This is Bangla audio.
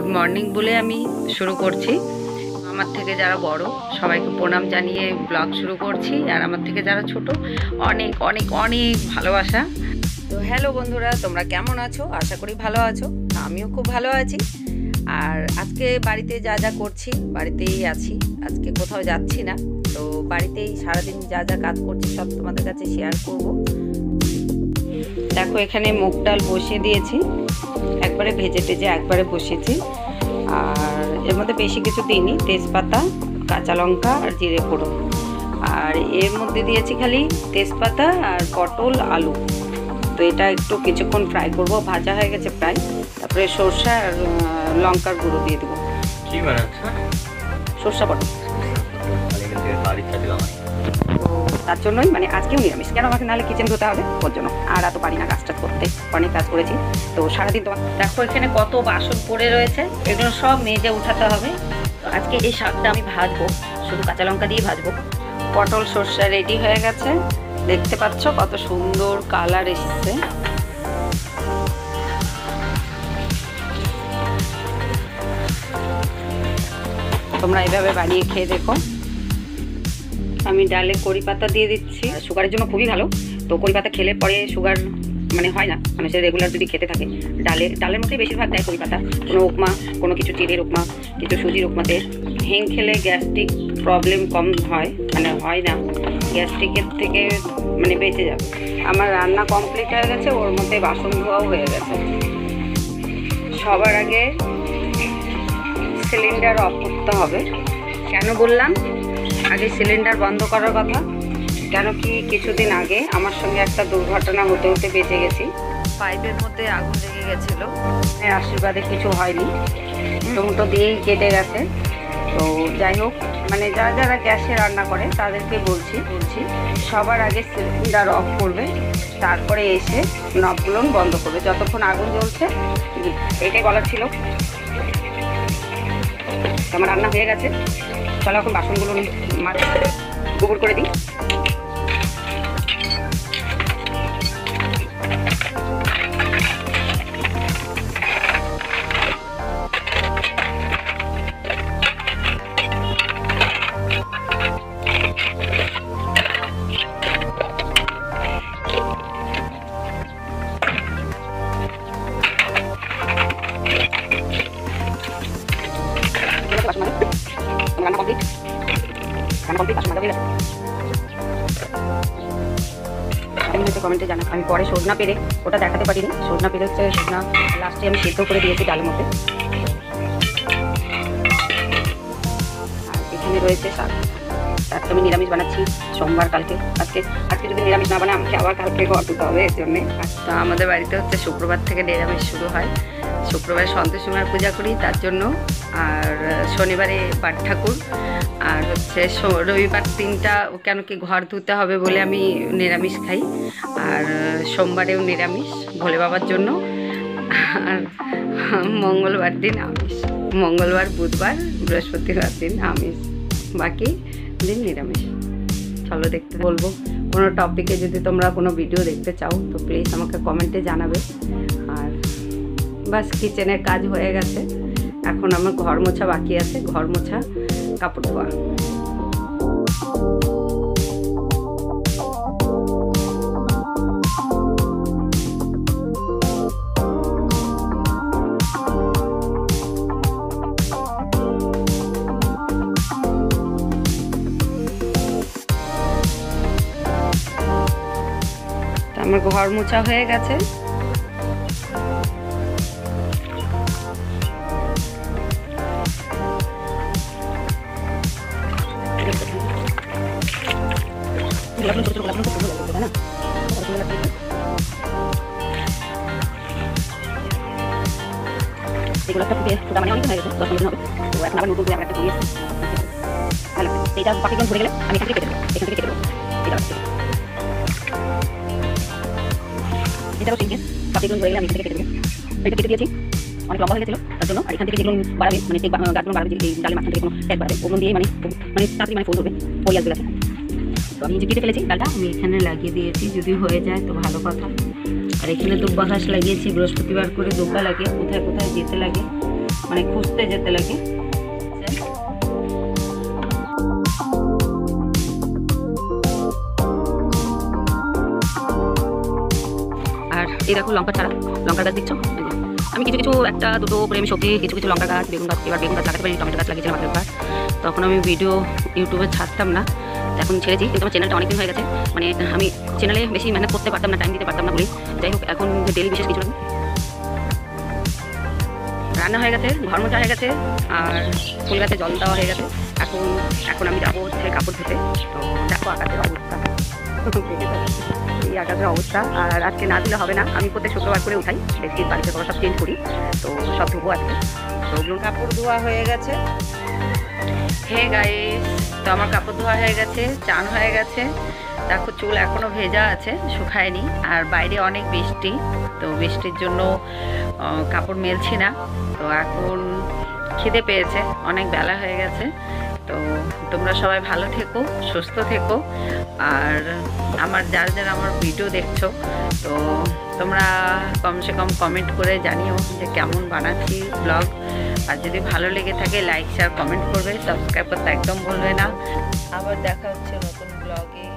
গুড মর্নিং বলে আমি শুরু করছি। আমার থেকে যারা বড় সবাইকে প্রণাম জানিয়ে ব্লগ শুরু করছি, আর আমার থেকে যারা ছোট অনেক অনেক অনেক ভালোবাসা। তো হ্যালো বন্ধুরা, তোমরা কেমন আছো? আশা করি ভালো আছো। আমিও খুব ভালো আছি। আর আজকে বাড়িতে যা যা করছি বাড়িতেই আছি, আজকে কোথাও যাচ্ছি না। তো বাড়িতেই সারাদিন যা যা কাজ করছি সব তোমাদের কাছে শেয়ার করব। দেখো এখানে মুগ ডাল বসিয়ে দিয়েছি, একবারে ভেজে টেজে একবারে বসিয়েছি। আর এর মধ্যে বেশি কিছু দিইনি, তেজপাতা, কাঁচা লঙ্কা আর জিরে ফোড়ন। আর এর মধ্যে দিয়েছি খালি তেজপাতা আর পটল আলু। তো এটা একটু কিছুক্ষণ ফ্রাই করব, ভাজা হয়ে গেছে প্রায়। তারপরে সরষা আর লঙ্কার গুঁড়ো দিয়ে দেবো। কি বানাচ্ছ? সরষা পটল। তো তার জন্যই মানে আজকেও নিরামিষ, কেন আমাকে নাহলে কিচেন ধুতে হবে ওর জন্য। আর এত পারি না কাজটা করতে, অনেক কাজ করেছি তো সারাদিন। তোমার দেখো এখানে কত বাসন পড়ে রয়েছে, এগুলো সব মেজে উঠাতে হবে। তো আজকে এই শাকটা আমি ভাজবো, শুধু কাঁচা লঙ্কা দিয়ে ভাজবো। পটল সরষা রেডি হয়ে গেছে, দেখতে পাচ্ছ কত সুন্দর কালার এসেছে। তোমরা এইভাবে বানিয়ে খেয়ে দেখো। আমি ডালে কড়ি পাতা দিয়ে দিচ্ছি, সুগারের জন্য খুবই ভালো। তো কড়ি পাতা খেলে পরে সুগার মানে হয় না, মানে সে রেগুলার যদি খেতে থাকে। ডালের মধ্যেই বেশিরভাগ দেয় কড়ি পাতা, কোনো উপমা, কোনো কিছু চিড়ের উপমা, কিছু সুজির উপমাতে। হিং খেলে গ্যাস্ট্রিক প্রবলেম কম হয়, মানে হয় না, গ্যাস্ট্রিকের থেকে মানে বেঁচে যাবে। আমার রান্না কমপ্লিট হয়ে গেছে, ওর মধ্যে বাসন ধোয়াও হয়ে গেছে। সবার আগে সিলিন্ডার অফ করতে হবে। কেন বললাম আগে সিলিন্ডার বন্ধ করার কথা? কেন কি কিছুদিন আগে আমার সঙ্গে একটা দুর্ঘটনা হতে হতে বেঁচে গেছি। পাইপের মধ্যে আগুন লেগে গেছিল, আশীর্বাদে কিছু হয়নি, টমেটো দিয়েই কেটে গেছে। তো যাই হোক, মানে যারা যারা গ্যাসে রান্না করে তাদেরকে বলছি সবার আগে সিলিন্ডার অফ করবে, তারপরে এসে নবগুলো বন্ধ করবে যতক্ষণ আগুন জ্বলছে। এটাই বলার ছিল। আমার রান্না হয়ে গেছে, চলো এখন বাসনগুলো গোবর করে দিই। রান্না কমপ্লিট, বাসন মাজা হয়ে গেছে। কমেন্টে জানা, আমি পরে সজনা পেরে ওটা দেখাতে পারিনি। সজনা পেরে হচ্ছে সজনা লাস্টে আমি সেদ্ধ করে দিয়েছি ডালের মধ্যে। আর এখানে রয়েছে শাক। শাকটা আমি নিরামিষ বানাচ্ছি সোমবার, কালকে আজকে যদি নিরামিষ না বানায় আমাকে আবার কালকে ঘর দিতে হবে, এর জন্যে। তো আমাদের বাড়িতে হচ্ছে শুক্রবার থেকে নিরামিষ শুরু হয়। শুক্রবারে সন্তোষী মার পূজা করি তার জন্য, আর শনিবারে পাট ঠাকুর, আর হচ্ছে রবিবার দিনটা কেন কি ঘর ধুতে হবে বলে আমি নিরামিষ খাই। আর সোমবারেও নিরামিষ ভোলে বাবার জন্য, আর মঙ্গলবার দিন আমিষ। মঙ্গলবার, বুধবার, বৃহস্পতিবার দিন আমিষ, বাকি দিন নিরামিষ। চলো দেখতে বলবো। কোনো টপিকে যদি তোমরা কোনো ভিডিও দেখতে চাও তো প্লিজ আমাকে কমেন্টে জানাবে। আর বাস কিচেনের কাজ হয়ে গেছে, এখন আমার ঘর মোছা বাকি আছে, ঘর মোছা, কাপড় ধোয়া। আমার ঘর মোছা হয়ে গেছে। এগুলো একটা ফুটা মানে অনেক হয়ে গেছে, 10 মিনিট হবে। তো এখন আবার নতুন করে একটা দিয়ে ভালো। এইটা পাখিগুলো ধরে গেলে আমি এখান থেকে কেটে দেবো, এটাও ঠিক আছে। পাখিগুলো ধরে গেলে আমি এখান থেকে কেটে দেবো। এটা কেটে দিয়েছি, অনেক লম্বা হয়ে গেছিলো তার জন্য। আর এখান থেকে যেগুলো বাড়াবে, মানে গাছগুলো বাড়াবে, এই ডালের মাঝখান থেকে কোনো ট্যাগ বাড়াবে, ওগুলো দিয়ে মানে তাড়াতাড়ি মানে ফুল ধরবে ওই আলগুলো আছে। তো আমি যে কেটে ফেলেছি ডালটা আমি এখানে লাগিয়ে দিয়েছি, যদি হয়ে যায় তো ভালো কথা। আর এখানে দুব্বা ঘাস লাগিয়েছি, বৃহস্পতিবার করে দুব্বা লাগে, কোথায় কোথায় যেতে লাগে মানে খুঁজতে যেতে লাগে। আর এই দেখো লঙ্কা ছাড়া, লঙ্কার গাছ দিচ্ছ। আমি কিছু কিছু একটা দুটো করে আমি সবজি, কিছু কিছু লঙ্কা গাছ, বেগুন গাছ, এবার বেগুন গাছ লাগাতে পারি, টমেটো গাছ লাগিয়েছিলাম আগের বার। তখন আমি ভিডিও ইউটিউবে ছাড়তাম না, এখন ছেড়েছি। কিন্তু আমার চ্যানেলটা অনেকদিন হয়ে গেছে, মানে আমি চ্যানেলে বেশি মেহনত করতে পারতাম না, টাইম দিতে পারতাম না বলে। যাই হোক, এখন ডেলি বিশেষ কিছু রান্না হয়ে গেছে, ঘর মোছা হয়ে গেছে, আর ফুল গাছে জল দেওয়া হয়ে গেছে। এখন আমি যাবো হচ্ছে কাপড় ধুতে। তো দেখো আকাশের অবস্থা, এই আকাশের অবস্থা। আর আজকে না দিলে হবে না, আমি প্রত্যেক শুক্রবার করে উঠাই, দেখি বাড়িতে কোনো সব চেঞ্জ করি, তো সব ধুবো আজকে। তো ওগুলো কাপড় ধোয়া হয়ে গেছে। হে গাইস, তো আমার কাপড় ধোয়া হয়ে গেছে, চান হয়ে গেছে। দেখো চুল এখনো ভেজা আছে, শুকায়নি। আর বাইরে অনেক বৃষ্টি, তো বৃষ্টির জন্য কাপড় মেলছি না। তো এখন খিদে পেয়েছে, অনেক বেলা হয়ে গেছে। তো তোমরা সবাই ভালো থেকো, সুস্থ থেকো। আর আমার যারা আমার ভিডিও দেখছো, তো তোমরা কমসে কম কমেন্ট করে জানিও যে কেমন বানাচ্ছি ব্লগ। আর যদি ভালো লেগে থাকে লাইক শেয়ার কমেন্ট করবে, সাবস্ক্রাইব করতে একদম ভুলবে না। আবার দেখা হচ্ছে নতুন ব্লগে।